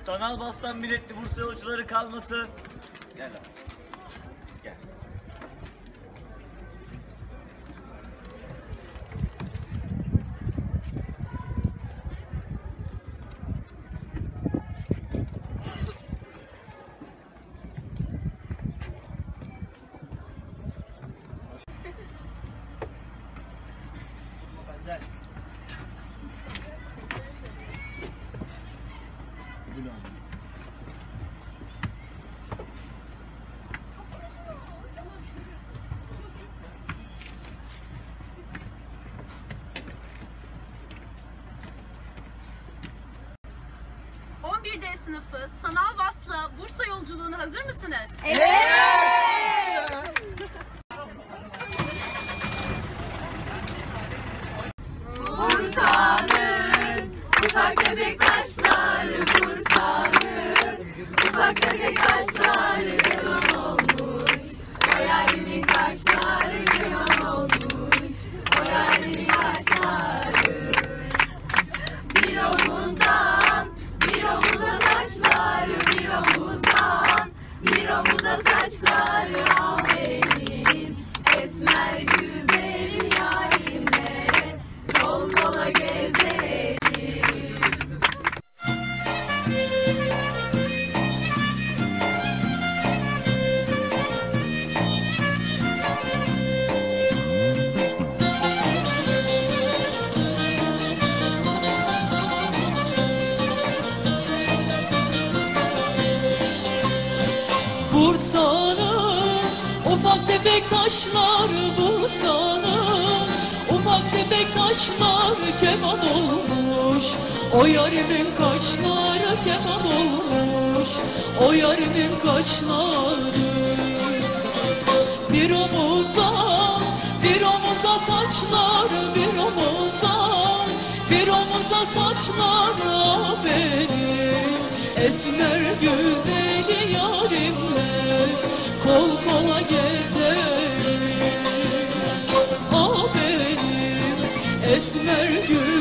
Sanal bastan biletli Bursa yolcuları kalmasın. Gel abi. Gel. Gel. 11D sınıfı sanal vasla Bursa yolculuğuna hazır mısınız? Evet! Bursa'nın ufak tefek taşları, Bursa'nın ufak tefek taşları keman olmuş. Hayalimin taşları keman olmuş. Hayalimin taşları. Bir omuzdan bir omuza saçları, bir omuzdan bir omuza saçları. Ah benim esmer güzelim yarimle kol kola gezelim. Bursa'nın ufak tefek taşları, Bursa'nın ufak tefek taşları keman olmuş. O yarimin kaşları keman olmuş. O yarimin kaşları. Bir omuzdan bir omuza saçları, bir omuzdan bir omuza saçları. Ah benim esmer güzeli yarimle kol kola gezelim. Ah benim esmer güzeli